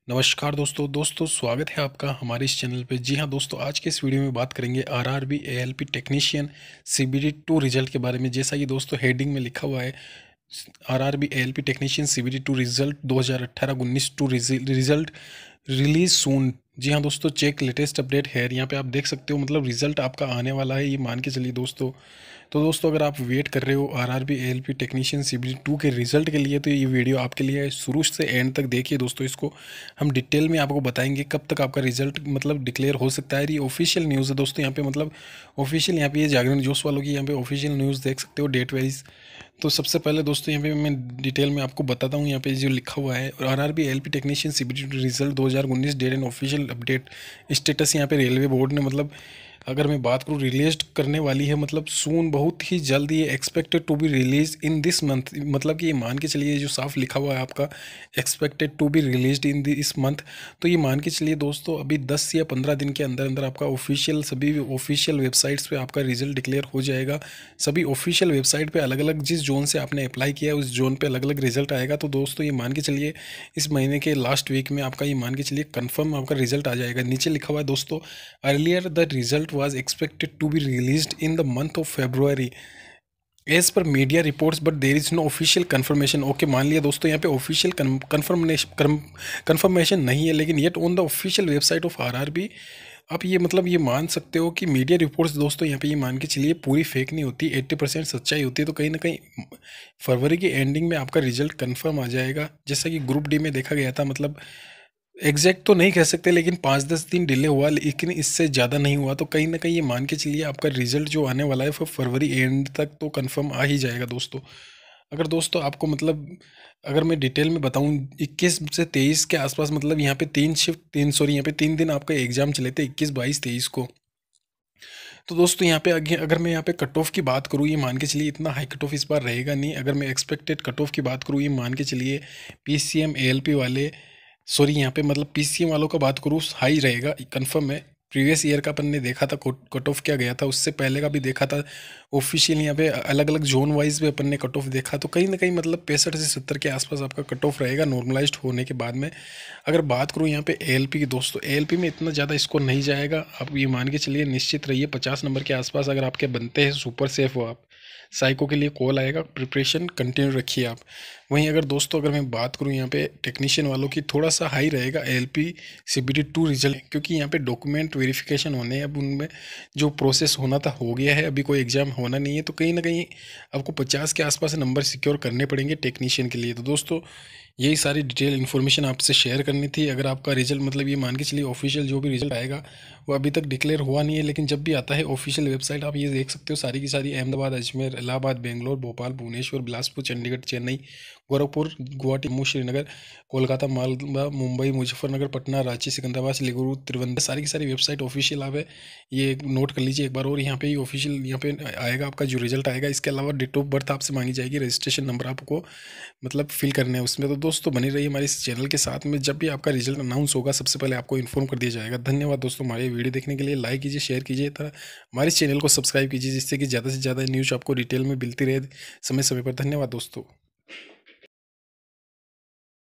नमस्कार दोस्तों स्वागत है आपका हमारे इस चैनल पे। जी हाँ दोस्तों, आज के इस वीडियो में बात करेंगे RRB ALP technician CBT 2 result के बारे में। जैसा कि दोस्तों हेडिंग में लिखा हुआ है, RRB ALP technician CBT 2 result 2018-19 two result release soon. जी हाँ दोस्तों, चेक लेटेस्ट अपडेट है। यहाँ पे आप देख सकते हो, मतलब रिजल्ट आपका आने वाला है, ये मान के चलिए दोस्तों। तो दोस्तों अगर आप वेट कर रहे हो आरआरबी एएलपी टेक्नीशियन सीबीडी 2 के रिजल्ट के लिए, तो ये वीडियो आपके लिए है। शुरू से एंड तक देखिए दोस्तों, इसको हम डिटेल में आपको बताएंगे कब तक आपका रिजल्ट मतलब डिक्लेयर हो सकता है। ये ऑफिशियल न्यूज़ है दोस्तों, यहाँ पे मतलब ऑफिशियल, यहाँ पे ये जागरण जोश वालों की यहाँ पे ऑफिशियल न्यूज़ देख सकते हो डेट वाइज। तो सबसे पहले दोस्तों यहाँ पे मैं डिटेल में आपको बताता हूँ, यहाँ पे जो लिखा हुआ है RRB ALP technician CBT result 2019 date and official update status. यहाँ पे रेलवे बोर्ड ने मतलब अगर मैं बात करूँ रिलीज करने वाली है, मतलब सून, बहुत ही जल्द ये expected to be release in this month. मतलब कि ये मान के चलिए, जो साफ लिखा हुआ है आपका expected to be release in this month, तो ये मान के चलिए दोस्तों अभी 10 या 15 दिन के अंदर अंदर आपका ऑफिशियल सभी ऑफिशियल वेबसाइट्स पे आपका रिजल्ट डिक्लेयर हो जाएगा। सभी ऑफिशियल वेबसाइट पे अलग अलग, जिस जोन से आपने अप्लाई किया है उस जोन पे अलग अलग रिजल्ट आएगा। तो दोस्तों ये मान के चलिए इस महीने के लास्ट वीक में आपका ये मान के चलिए कंफर्म आपका रिजल्ट आ जाएगा। नीचे लिखा हुआ है दोस्तों, earlier the result was expected to be released in the month of February as per media reports but there is no official confirmation। Okay, मान लिया दोस्तों यहाँ पे ऑफिशियल कंफर्मेशन नहीं है, लेकिन yet on the official website of RRB आप ये मतलब ये मान सकते हो कि मीडिया रिपोर्ट्स दोस्तों यहाँ पे ये मान के चलिए पूरी फेक नहीं होती, 80% सच्चाई होती है। तो कहीं ना कहीं फरवरी की एंडिंग में आपका रिजल्ट कंफर्म आ जाएगा, जैसा कि ग्रुप डी में देखा गया था। मतलब एग्जैक्ट तो नहीं कह सकते, लेकिन 5-10 दिन डिले हुआ, लेकिन इससे ज़्यादा नहीं हुआ। तो कहीं ना कहीं ये मान के चलिए आपका रिजल्ट जो आने वाला है वो फरवरी एंड तक तो कंफर्म आ ही जाएगा दोस्तों। अगर दोस्तों आपको मतलब अगर मैं डिटेल में बताऊं, 21 से 23 के आसपास, मतलब यहाँ पे यहाँ पे 3 दिन आपका एग्जाम चले थे, 21, 22, 23 को। तो दोस्तों यहाँ पे अगर मैं यहाँ पे कट ऑफ की बात करूँ, ये मान के चलिए इतना हाई कट ऑफ इस बार रहेगा नहीं। अगर मैं एक्सपेक्टेड कट ऑफ की बात करूँ, ये मान के चलिए पीसीएम एएलपी वाले, सॉरी यहाँ पे मतलब पीसीएम वालों का बात करूँ, हाई रहेगा कंफर्म है। प्रीवियस ईयर का अपन ने देखा था कट ऑफ क्या गया था, उससे पहले का भी देखा था ऑफिशियल। यहाँ पे अलग अलग जोन वाइज भी अपन ने कट ऑफ देखा। तो कहीं ना कहीं मतलब 65 से 70 के आसपास आपका कट ऑफ रहेगा नॉर्मलाइज्ड होने के बाद में। अगर बात करूँ यहाँ पे एएलपी की दोस्तों, एएलपी में इतना ज़्यादा स्कोर नहीं जाएगा। आप ये मान के चलिए निश्चित रहिए 50 नंबर के आसपास अगर आपके बनते हैं, सुपर सेफ हो आप। साइको के लिए कॉल आएगा, प्रिपरेशन कंटिन्यू रखिए आप। वहीं अगर दोस्तों अगर मैं बात करूं यहाँ पे टेक्नीशियन वालों की, थोड़ा सा हाई रहेगा एएलपी सीबीडी 2 रिजल्ट, क्योंकि यहाँ पे डॉक्यूमेंट वेरिफिकेशन होने हैं। अब उनमें जो प्रोसेस होना था हो गया है, अभी कोई एग्ज़ाम होना नहीं है। तो कहीं ना कहीं आपको 50 के आसपास नंबर सिक्योर करने पड़ेंगे टेक्नीशियन के लिए। तो दोस्तों यही सारी डिटेल इन्फॉर्मेशन आपसे शेयर करनी थी। अगर आपका रिजल्ट मतलब ये मान के चलिए ऑफिशियल जो भी रिजल्ट आएगा वो अभी तक डिक्लेयर हुआ नहीं है, लेकिन जब भी आता है ऑफिशियल वेबसाइट आप ये देख सकते हो, सारी की सारी अहमदाबाद, अजमेर, इलाहाबाद, बेंगलोर, भोपाल, भुवनेश्वर, बिलासपुर, चंडीगढ़, चेन्नई, गोरखपुर, गुवाहाटी, जम्मू, श्रीनगर, कोलकाता, मालवा, मुंबई, मुजफ्फरनगर, पटना, रांची, सिकंदराबाद, सिलीगुड़ू, त्रिवेंद्र, सारी की सारी वेबसाइट ऑफिशियल आप है। ये नोट कर लीजिए एक बार। और यहाँ पे ऑफिशियल यहाँ पे आएगा आपका जो रिजल्ट आएगा। इसके अलावा डेट ऑफ बर्थ आपसे मांगी जाएगी, रजिस्ट्रेशन नंबर आपको मतलब फिल करने हैं उसमें। तो दोस्तों बनी रहिए हमारे इस चैनल के साथ में, जब भी आपका रिजल्ट अनाउंस होगा सबसे पहले आपको इन्फॉर्म कर दिया जाएगा। धन्यवाद दोस्तों, हमारे वीडियो देखने के लिए। लाइक कीजिए, शेयर कीजिए, तरह हमारे इस चैनल को सब्सक्राइब कीजिए, जिससे कि ज़्यादा से ज़्यादा न्यूज़ आपको डिटेल में मिलती रहे समय समय पर। धन्यवाद दोस्तों।